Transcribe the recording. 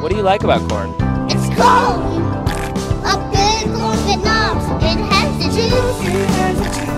What do you like about corn? It's cold. A good corn good knobs. It has the juice.